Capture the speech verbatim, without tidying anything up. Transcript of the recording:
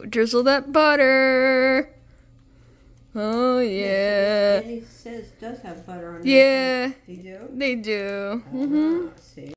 drizzle that butter. Oh yeah. And he says does have butter on it. Yeah. They do? They do. Uh, Mm-hmm. see.